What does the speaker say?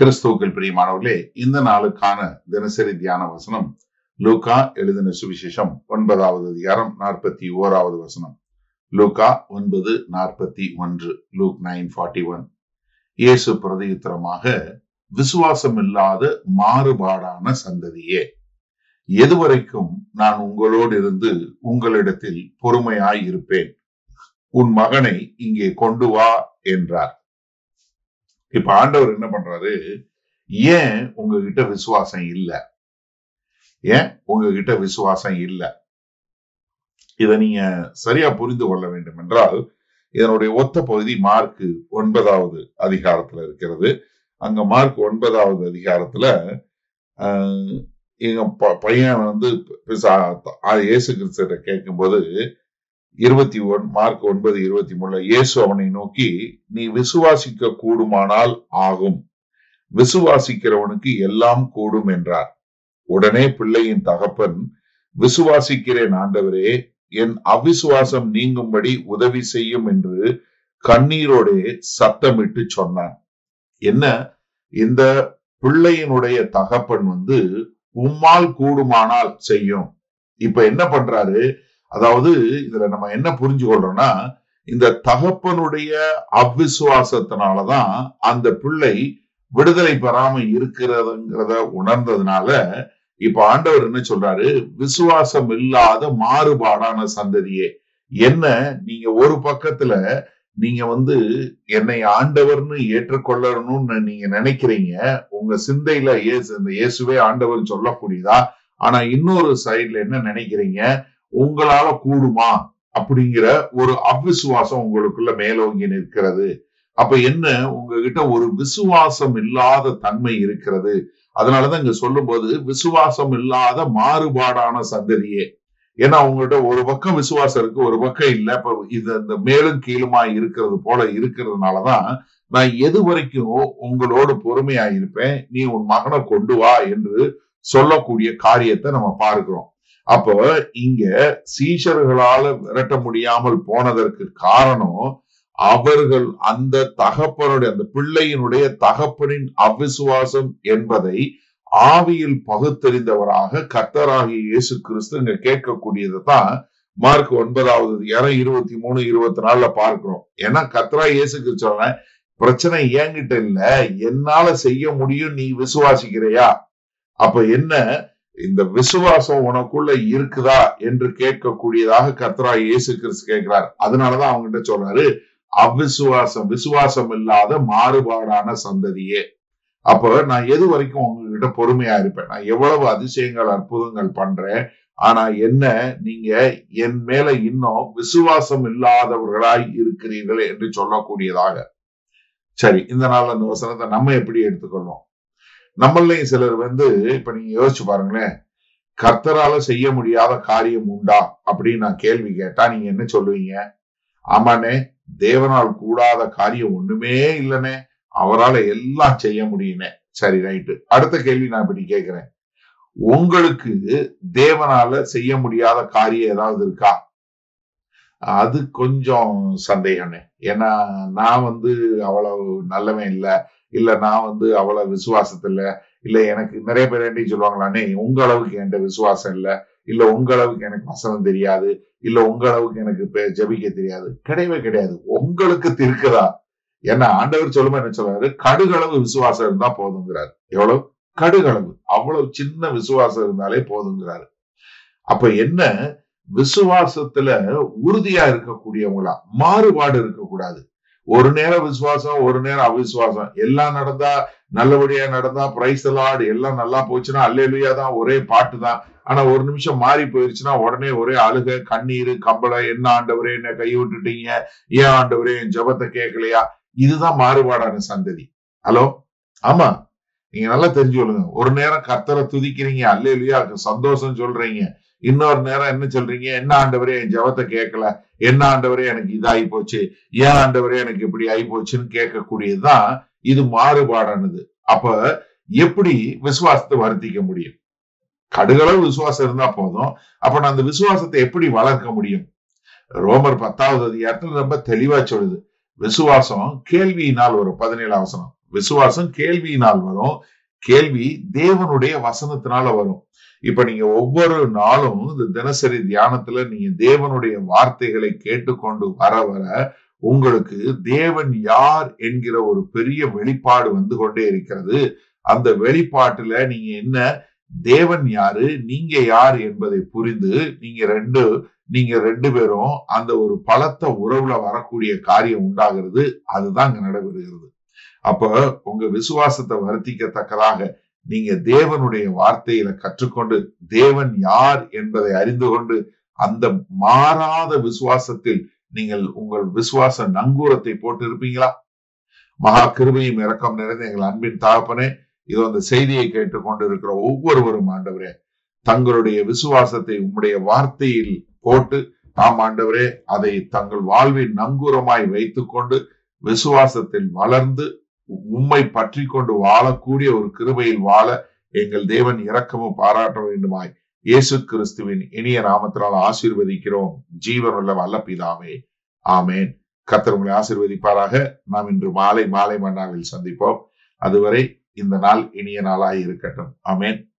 கிறிஸ்துவுக்குள் பிரியமானவர்களே, இந்த நாளுக்கான தினசரி தியான வசனம் லூக்கா எழுதின சுவிசேஷம் 9வது அதிகாரம் 41வது வசனம். லூக்கா 9:41. லூக் 9:41. இயேசு பிரதியுத்தரமாக, விசுவாசம் இல்லாத மாறுபாடான சந்ததியே, எதுவரைக்கும் நான் உங்களோடு இருந்து உங்களிடத்தில் பொறுமையாய் இருப்பேன்? உன் மகனை இங்கே கொண்டு வா என்றார். இப்ப ஆண்டவர் என்ன பண்றாரு? ஏன் உங்ககிட்ட விசுவாசம் இல்ல? ஏன் உங்ககிட்ட விசுவாசம் இல்ல? இத நீங்க சரியா புரிந்து கொள்ள வேண்டும் என்றால், இதனுடைய ஒத்த பகுதி மார்க் 9வது அதிகாரத்துல இருக்கிறது. அங்க மார்க் 9வது அதிகாரத்துல எங்க பையன் இயேசு கிறிஸ்துவிட்ட கேட்கும்போது 21 மார்க் 9:23 இயேசு அவனை நோக்கி, நீ விசுவாசிக்க கூடுமானால் ஆகும், விசுவாசிக்கிறவனுக்கு எல்லாம் கூடும் என்றார். உடனே பிள்ளையின் தகப்பன், விசுவாசிக்கிறேன் ஆண்டவரே, என் அவிசுவாசம் நீங்கும்படி உதவி செய்யும் என்று கண்ணீரோடே சத்தமிட்டு சொன்னான். என்ன, இந்த பிள்ளையினுடைய தகப்பன் உம்மால் கூடுமானால் செய்யும். இப்ப என்ன பண்றாரு? அதாவது இதுல நம்ம என்ன புரிஞ்சு கொள்றோம்னா, இந்த தகப்பனுடைய அவிசுவாசத்தினாலதான் அந்த பிள்ளை விடுதலை பெறாம இருக்கிறதுங்கிறத உணர்ந்ததுனால இப்ப ஆண்டவர் என்ன சொல்றாரு? விசுவாசம் இல்லாத மாறுபாடான சந்ததியே, என்ன நீங்க ஒரு பக்கத்துல நீங்க என்னை ஆண்டவர்னு ஏற்றுக்கொள்ளணும்னு நீங்க நினைக்கிறீங்க, உங்க சிந்தையில இயேசுவே ஆண்டவர் சொல்லக்கூடியதா. ஆனா இன்னொரு சைட்ல என்ன நினைக்கிறீங்க? உங்களால கூடுமா அப்படிங்கிற ஒரு அவிசுவாசம் உங்களுக்குள்ள மேலோங்கி நிற்கிறது. அப்ப என்ன, உங்ககிட்ட ஒரு விசுவாசம் இல்லாத தன்மை இருக்கிறது. அதனாலதான் இங்க சொல்லும் போது விசுவாசம் இல்லாத மாறுபாடான சந்ததியே. ஏன்னா உங்ககிட்ட ஒரு பக்கம் விசுவாசம் இருக்கு, ஒரு பக்கம் இல்ல. இப்ப இது இந்த மேலும் கீழுமா இருக்கிறது போல இருக்கிறதுனாலதான் நான் எது வரைக்கும் உங்களோடு பொறுமையா இருப்பேன், நீ உன் மகனை கொண்டு வா என்று சொல்லக்கூடிய காரியத்தை நம்ம பார்க்கிறோம். அப்ப இங்க சீஷர்களால விரட்ட முடியாமல் போனதற்கு காரணம், அவர்கள் அந்த தகப்பனுடைய, அந்த பிள்ளையினுடைய தகப்பனின் அவிசுவாசம் என்பதை ஆவியில் பகுத்தறிந்தவராக கர்த்தராகிய இயேசு கிறிஸ்து இங்க கேட்கக்கூடியதுதான் மார்க் 9வது அதிகாரம் 23-24 பார்க்கிறோம். ஏன்னா கர்த்தராகிய இயேசு கிறிஸ்து சொல்ல, பிரச்சனை என்கிட்ட இல்ல, என்னால செய்ய முடியும், நீ விசுவாசிக்கிறையா? அப்ப என்ன, இந்த விசுவாசம் உனக்குள்ள இருக்குதா என்று கேட்கக்கூடியதாக கர்த்தராகிய இயேசு கிறிஸ்து கேட்கிறார். அதனாலதான் அவங்ககிட்ட சொல்றாரு, விசுவாசம் இல்லாத மாறுபாடான சந்ததியே. அப்ப நான் எது வரைக்கும் உங்ககிட்ட பொறுமையா இருப்பேன்? நான் எவ்வளவு அதிசயங்கள் அற்புதங்கள் பண்றேன், ஆனா என்ன, நீங்க என் மேல இன்னும் விசுவாசம் இல்லாதவர்களாய் இருக்கிறீர்கள் என்று சொல்லக்கூடியதாக. சரி, இந்த நாள் அந்த வசனத்தை நம்ம எப்படி எடுத்துக்கொள்வோம்? நம்மளையும் சிலர் இப்ப நீங்க யோசிச்சு பாருங்களேன், கர்த்தரால செய்ய முடியாத காரியம் உண்டா அப்படின்னு நான் கேள்வி கேட்டா நீங்க என்ன சொல்லுவீங்க? ஆமாண்ணே, தேவனால் கூடாத காரியம் ஒண்ணுமே இல்லைன்னே, அவரால் எல்லாம் செய்ய முடியுனே. சரி, ரைட்டு. அடுத்த கேள்வி நான் இப்படி கேட்கிறேன், உங்களுக்கு தேவனால செய்ய முடியாத காரியம் ஏதாவது இருக்கா? அது கொஞ்சம் சந்தேகம்னே. ஏன்னா நான் அவ்வளவு நல்லவன் இல்ல நான் அவ்வளவு விசுவாசத்துல இல்ல. எனக்கு நிறைய பேர் என்ன சொல்லுவாங்களானே, உங்க அளவுக்கு என்கிட்ட விசுவாசம் இல்ல உங்க அளவுக்கு எனக்கு வசனம் தெரியாது, இல்ல உங்க அளவுக்கு எனக்கு ஜெபிக்க தெரியாது. கிடையவே கிடையாது. உங்களுக்கு இருக்குதா? ஏன்னா ஆண்டவர் சொல்லுமா என்ன சொல்றாரு? கடுகளவு விசுவாசம் இருந்தா போதுங்கிறாரு. எவ்வளவு? கடுகளவு, அவ்வளவு சின்ன விசுவாசம் இருந்தாலே போதுங்கிறாரு. அப்ப என்ன, விசுவாசத்துல உறுதியா இருக்கக்கூடியவங்களா, மாறுபாடு இருக்கக்கூடாது. ஒரு நேரம் விசுவாசம், ஒரு நேரம் அவிசுவாசம். எல்லாம் நடந்தா, நல்லபடியா நடந்தா பிரைஸ் தி லார்ட், எல்லாம் நல்லா போச்சுன்னா அல்லேலூயா தான், ஒரே பாட்டு தான். ஆனா ஒரு நிமிஷம் மாறி போயிருச்சுன்னா உடனே ஒரே அழுக, கண்ணீர், கம்பளை. என்ன ஆண்டவரே என்ன கை விட்டுட்டீங்க, ஏன் ஆண்டவரே என் ஜெபத்தை கேட்கலையா? இதுதான் மாறுபாடான சந்ததி. ஹலோ, ஆமா, நீங்க நல்லா தெரிஞ்சு கொள்ளுங்க. ஒரு நேரம் கர்த்தரை துதிக்கிறீங்க, அல்லேலூயா சந்தோஷம் சொல்றீங்க. இன்னொரு நேரம் என்ன சொல்றீங்க? என்ன ஆண்டவரே என் ஜெபத்தை கேட்கல, என்ன ஆண்டவரே எனக்கு இதாகி போச்சு, ஏன் ஆண்டவரே எனக்கு இப்படி ஆகி போச்சுன்னு கேட்கக்கூடியதுதான் இது மாறுபாடானது. அப்ப எப்படி விசுவாசத்தை வருத்திக்க முடியும்? கடுகளவு விசுவாசம் இருந்தா போதும். அப்ப நான் அந்த விசுவாசத்தை எப்படி வளர்க்க முடியும்? ரோமர் 10வது அதிகாரத்துல ரொம்ப தெளிவா சொல்லுது, விசுவாசம் கேள்வியினால் வரும். 17ஆம் வசனம், விசுவாசம் கேள்வியினால் வரும். கேள்வி தேவனுடைய வசனத்தினால வரும். இப்ப நீங்க ஒவ்வொரு நாளும் இந்த தினசரி தியானத்துல நீங்க தேவனுடைய வார்த்தைகளை கேட்டுக்கொண்டு வர வர உங்களுக்கு தேவன் யார் என்கிற ஒரு பெரிய வெளிப்பாடு வந்து கொண்டே இருக்கிறது. அந்த வெளிப்பாட்டுல நீங்க என்ன, தேவன் யாரு, நீங்க யார் என்பதை புரிந்து நீங்க ரெண்டு பேரும் அந்த ஒரு பலத்த உறவுல வரக்கூடிய காரியம் உண்டாகிறது. அதுதான் அங்க நடைபெறுகிறது. அப்ப உங்க விசுவாசத்தை வர்த்திக்கத்தக்கதாக நீங்க தேவனுடைய வார்த்தையில கற்றுக்கொண்டு தேவன் யார் என்பதை அறிந்து கொண்டு அந்த மாறாத விசுவாசத்தில் நீங்கள் உங்கள் விசுவாச நங்கூரத்தை போட்டு இருப்பீங்களா? மகா கிருபையும் இரக்கம் நிறைந்த எங்கள் அன்பின் தகப்பனே, இதோ அந்த செய்தியை கேட்டுக்கொண்டு இருக்கிற ஒவ்வொருவரும் ஆண்டவரே, தங்களுடைய விசுவாசத்தை உம்முடைய வார்த்தையில் போட்டு ஆண்டவரே அதை தங்கள் வாழ்வின் நங்கூரமாய் வைத்துக் கொண்டு விசுவாசத்தில் வளர்ந்து உம்மை பற்றி கொண்டு வாழக்கூடிய ஒரு கிருபையில் வாழ எங்கள் தேவன் இரக்கமும் பாராட்ட வேண்டுமாய் இயேசு கிறிஸ்துவின் இனிய நாமத்தினால் ஆசீர்வதிக்கிறோம் ஜீவனுள்ள வல்ல பிதாவே, ஆமேன். கர்த்தர் உங்களை ஆசீர்வதிப்பாராக. நாம் இன்று மாலை மன்னாவில் சந்திப்போம். அதுவரை இந்த நாள் இனிய நாளாய் இருக்கட்டும். ஆமேன்.